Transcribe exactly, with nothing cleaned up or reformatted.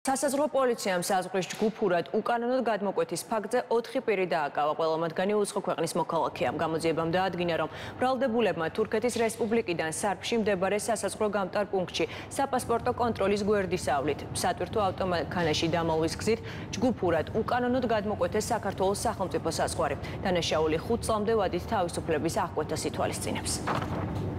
სასაზღვრო პოლიციამ საზღვრის ჯგუფურად უკანონოდ გადმოკვეთის ფაქტზე ოთხი პირი დააკავა. ყველა მათგანი უცხო ქვეყნის მოქალაქეა. გამოძიებამ დაადგინა, რომ ბრალდებულებმა თურქეთის რესპუბლიკიდან სარფში მდებარე სასაზღვრო გამტარ პუნქტში საპასპორტო კონტროლის გვერდისავლით სატვირთო ავტომანქანაში დამალვის გზით ჯგუფურად უკანონოდ გადმოკვეთეს საქართველოს სახელმწიფო საზღვარი. დანაშაული ხუთ წლამდე ვადით თავისუფლების აღკვეთას ითვალისწინებს.